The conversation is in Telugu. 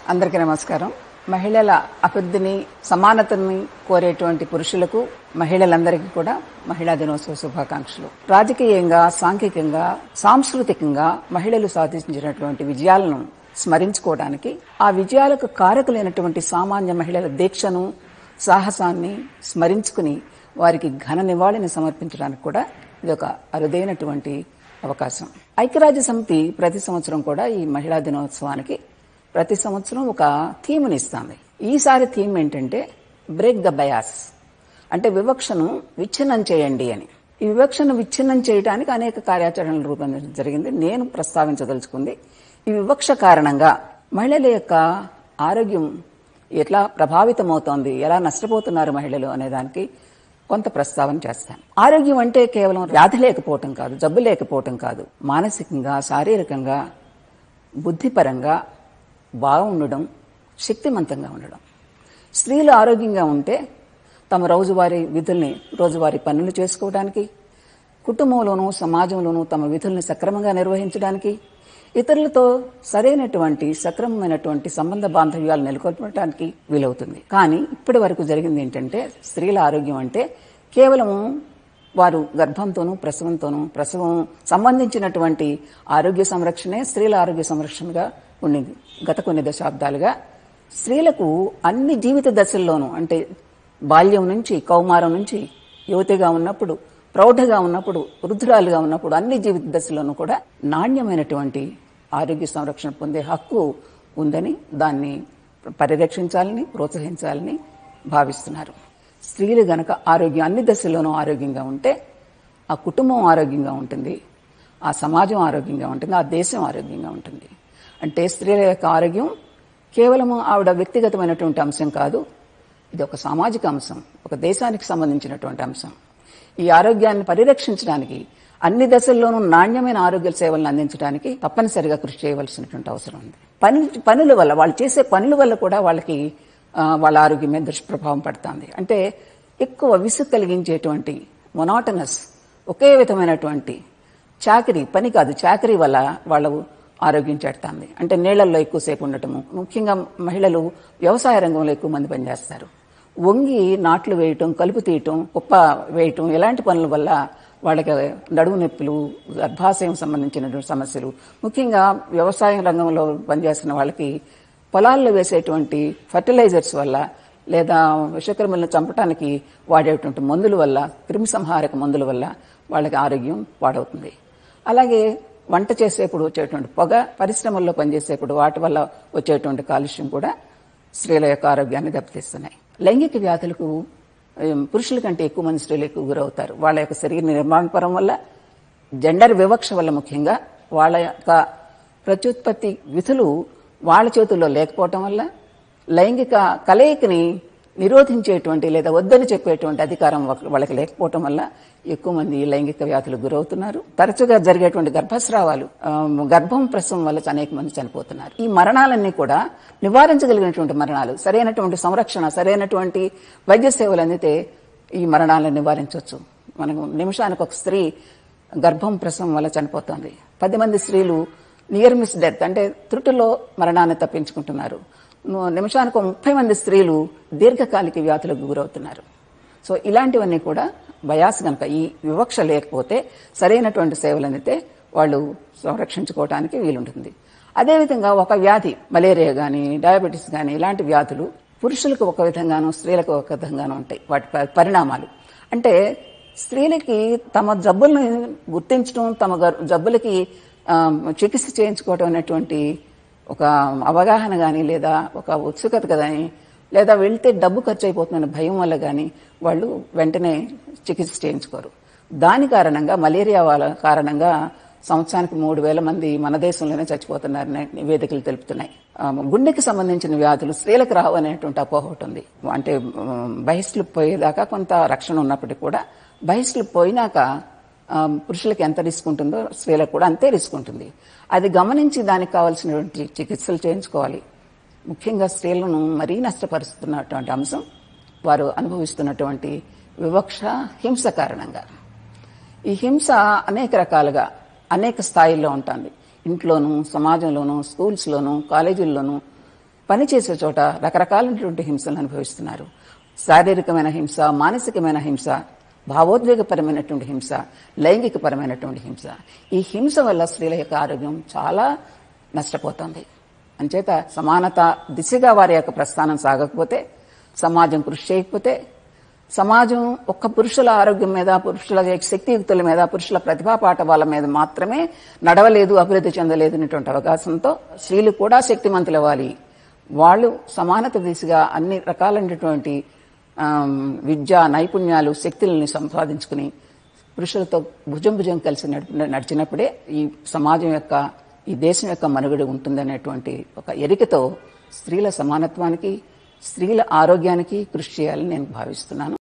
అందరికీ నమస్కారం. మహిళల అభివృద్ధిని సమానతని కోరేటువంటి పురుషులకు మహిళలందరికీ కూడా మహిళా దినోత్సవ శుభాకాంక్షలు. రాజకీయంగా, సాంఘికంగా, సాంస్కృతికంగా మహిళలు సాధించినటువంటి విజయాలను స్మరించుకోవడానికి, ఆ విజయాలకు కారకులైనటువంటి సామాన్య మహిళల దీక్షను, సాహసాన్ని స్మరించుకుని వారికి ఘన నివాళిని సమర్పించడానికి కూడా ఇది ఒక అరుదైనటువంటి అవకాశం. ఐక్యరాజ్య సమితి ప్రతి సంవత్సరం కూడా ఈ మహిళా దినోత్సవానికి ప్రతి సంవత్సరం ఒక థీమ్ని ఇస్తుంది. ఈసారి థీమ్ ఏంటంటే బ్రేక్ ద బయాస్, అంటే వివక్షను విచ్ఛిన్నం చేయండి అని. ఈ వివక్షను విచ్ఛిన్నం చేయడానికి అనేక కార్యాచరణలు రూపొందించడం జరిగింది. నేను ప్రస్తావించదలుచుకుంది, ఈ వివక్ష కారణంగా మహిళల యొక్క ఆరోగ్యం ఎట్లా ప్రభావితమవుతోంది, ఎలా నష్టపోతున్నారు మహిళలు అనే దానికి కొంత ప్రస్తావన చేస్తాను. ఆరోగ్యం అంటే కేవలం వ్యాధి లేకపోవటం కాదు, జబ్బు లేకపోవటం కాదు, మానసికంగా, శారీరకంగా, బుద్ధిపరంగా బాగుండడం, శక్తిమంతంగా ఉండడం. స్త్రీలు ఆరోగ్యంగా ఉంటే తమ రోజువారీ విధుల్ని, రోజువారీ పనులు చేసుకోవడానికి, కుటుంబంలోనూ సమాజంలోనూ తమ విధుల్ని సక్రమంగా నిర్వహించడానికి, ఇతరులతో సరైనటువంటి సక్రమమైనటువంటి సంబంధ బాంధవ్యాలు నెలకొల్పడానికి వీలవుతుంది. కానీ ఇప్పటి వరకు జరిగింది ఏంటంటే, స్త్రీల ఆరోగ్యం అంటే కేవలం వారు గర్భంతోనూ ప్రసవం సంబంధించినటువంటి ఆరోగ్య సంరక్షణే స్త్రీల ఆరోగ్య సంరక్షణగా ఉండింది. గత కొన్ని దశాబ్దాలుగా స్త్రీలకు అన్ని జీవిత దశల్లోనూ, అంటే బాల్యం నుంచి, కౌమారం నుంచి, యువతిగా ఉన్నప్పుడు, ప్రౌఢగా ఉన్నప్పుడు, వృద్ధురాలుగా ఉన్నప్పుడు, అన్ని జీవిత దశల్లోనూ కూడా నాణ్యమైనటువంటి ఆరోగ్య సంరక్షణ పొందే హక్కు ఉందని, దాన్ని పరిరక్షించాలని, ప్రోత్సహించాలని భావిస్తున్నారు. స్త్రీలు గనక ఆరోగ్యం అన్ని దశల్లోనూ ఆరోగ్యంగా ఉంటే ఆ కుటుంబం ఆరోగ్యంగా ఉంటుంది, ఆ సమాజం ఆరోగ్యంగా ఉంటుంది, ఆ దేశం ఆరోగ్యంగా ఉంటుంది. అంటే స్త్రీల యొక్క ఆరోగ్యం కేవలం ఆవిడ వ్యక్తిగతమైనటువంటి అంశం కాదు, ఇది ఒక సామాజిక అంశం, ఒక దేశానికి సంబంధించినటువంటి అంశం. ఈ ఆరోగ్యాన్ని పరిరక్షించడానికి, అన్ని దశల్లోనూ నాణ్యమైన ఆరోగ్య సేవలను అందించడానికి తప్పనిసరిగా కృషి చేయవలసినటువంటి అవసరం ఉంది. పనుల వల్ల, వాళ్ళు చేసే పనుల వల్ల కూడా వాళ్ళకి వాళ్ళ ఆరోగ్యం మీద దుష్ప్రభావం పడుతుంది. అంటే ఎక్కువ విసుగు కలిగించేటువంటి మొనాటనస్, ఒకే విధమైనటువంటి పని కాదు, చాకరీ వల్ల వాళ్ళ ఆరోగ్యం చెడుతుంది. అంటే నీళ్లలో ఎక్కువసేపు ఉండటము, ముఖ్యంగా మహిళలు వ్యవసాయ రంగంలో ఎక్కువ మంది పనిచేస్తారు. వంగి నాట్లు వేయటం, కలుపు తీయటం, కుప్ప వేయటం, ఇలాంటి పనుల వల్ల వాళ్ళకి నడుము నొప్పులు, గర్భాశయం సంబంధించినటువంటి సమస్యలు, ముఖ్యంగా వ్యవసాయ రంగంలో పనిచేస్తున్న వాళ్ళకి పొలాల్లో వేసేటువంటి ఫర్టిలైజర్స్ వల్ల, లేదా విషక్రిములను చంపడానికి వాడేటువంటి మందుల వల్ల, క్రిమి సంహారక మందుల వల్ల వాళ్ళకి ఆరోగ్యం పాడవుతుంది. అలాగే వంట చేసేప్పుడు వచ్చేటువంటి పొగ, పరిశ్రమల్లో పనిచేసేప్పుడు వాటి వల్ల వచ్చేటువంటి కాలుష్యం కూడా స్త్రీల యొక్క ఆరోగ్యాన్ని దెబ్బతీస్తున్నాయి. లైంగిక వ్యాధులకు పురుషుల కంటే ఎక్కువ మంది స్త్రీలు ఎక్కువ గురవుతారు. వాళ్ళ యొక్క శరీర నిర్మాణపరం వల్ల, జెండర్ వివక్ష వల్ల, ముఖ్యంగా వాళ్ళ యొక్క ప్రత్యుత్పత్తి విధులు వాళ్ళ చేతుల్లో లేకపోవటం వల్ల, లైంగిక కలయికని నిరోధించేటువంటి లేదా వద్దని చెప్పేటువంటి అధికారం వాళ్ళకి లేకపోవటం వల్ల ఎక్కువ మంది లైంగిక వ్యాధులకు గురవుతున్నారు. తరచుగా జరిగేటువంటి గర్భస్రావాలు, గర్భం ప్రసవం వల్ల అనేక మంది చనిపోతున్నారు. ఈ మరణాలన్నీ కూడా నివారించగలిగినటువంటి మరణాలు. సరైనటువంటి సంరక్షణ, సరైనటువంటి వైద్య సేవలు అందితే ఈ మరణాలను నివారించవచ్చు. మనకు నిమిషానికి ఒక స్త్రీ గర్భం ప్రసవం వల్ల చనిపోతుంది. 10 మంది స్త్రీలు నియర్ మిస్ డెత్, అంటే త్రుటిలో మరణాన్ని తప్పించుకుంటున్నారు. నిమిషానికి 30 మంది స్త్రీలు దీర్ఘకాలిక వ్యాధులకు గురవుతున్నారు. సో ఇలాంటివన్నీ కూడా బయాస్ గనక, ఈ వివక్ష లేకపోతే, సరైనటువంటి సేవలు అందితే వాళ్ళు సంరక్షించుకోవడానికి వీలుంటుంది. అదేవిధంగా ఒక వ్యాధి, మలేరియా కానీ, డయాబెటీస్ కానీ, ఇలాంటి వ్యాధులు పురుషులకు ఒక విధంగానూ, స్త్రీలకు ఒక విధంగానూ ఉంటాయి వాటి పరిణామాలు. అంటే స్త్రీలకి తమ జబ్బులను గుర్తించడం, తమ జబ్బులకి చికిత్స చేయించుకోవడం అనేటువంటి ఒక అవగాహన కానీ, లేదా ఒక ఉత్సుకత కానీ, లేదా వెళ్తే డబ్బు ఖర్చు అయిపోతుందన్న భయం వల్ల కానీ వాళ్ళు వెంటనే చికిత్స చేయించుకోరు. దాని కారణంగా, మలేరియా వాళ్ళ కారణంగా సంవత్సరానికి 3,000 మంది మన దేశంలోనే చచ్చిపోతున్నారని నివేదికలు తెలుపుతున్నాయి. గుండెకి సంబంధించిన వ్యాధులు స్త్రీలకు రావు అనేటువంటి అపోహ ఉంటుంది. అంటే బహిష్లు పోయేదాకా కొంత రక్షణ ఉన్నప్పటికీ కూడా, బహిష్లు పోయినాక పురుషులకు ఎంత రిస్క్ ఉంటుందో స్త్రీలకు కూడా అంతే రిస్క్ ఉంటుంది. అది గమనించి దానికి కావాల్సినటువంటి చికిత్సలు చేయించుకోవాలి. ముఖ్యంగా స్త్రీలను మరీ నష్టపరుస్తున్నటువంటి అంశం వారు అనుభవిస్తున్నటువంటి వివక్ష, హింస కారణంగా. ఈ హింస అనేక రకాలుగా, అనేక స్థాయిల్లో ఉంటుంది. ఇంట్లోనూ, సమాజంలోనూ, స్కూల్స్లోనూ, కాలేజీల్లోనూ, పనిచేసే చోట రకరకాలైనటువంటి హింసలను అనుభవిస్తున్నారు. శారీరకమైన హింస, మానసికమైన హింస, భావోద్వేగపరమైనటువంటి హింస, లైంగికపరమైనటువంటి హింస. ఈ హింస వల్ల స్త్రీల యొక్క ఆరోగ్యం చాలా నష్టపోతుంది. అంచేత సమానత దిశగా వారి యొక్క ప్రస్థానం సాగకపోతే, సమాజం కృషి చేయకపోతే, సమాజం ఒక్క పురుషుల ఆరోగ్యం మీద, పురుషుల శక్తియుక్తుల మీద, పురుషుల ప్రతిభా పాఠవాల మీద మాత్రమే నడవలేదు, అభివృద్ధి చెందలేదు అనేటువంటి అవకాశంతో స్త్రీలు కూడా శక్తిమంతులు అవ్వాలి. వాళ్ళు సమానత దిశగా అన్ని రకాలైనటువంటి విద్య, నైపుణ్యాలు, శక్తులని సంపాదించుకుని పురుషులతో భుజం భుజం కలిసి నడిచినప్పుడే ఈ సమాజం యొక్క, ఈ దేశం యొక్క మనుగడ ఉంటుందనేటువంటి ఒక ఎరికతో స్త్రీల సమానత్వానికి, స్త్రీల ఆరోగ్యానికి కృషి చేయాలని నేను భావిస్తున్నాను.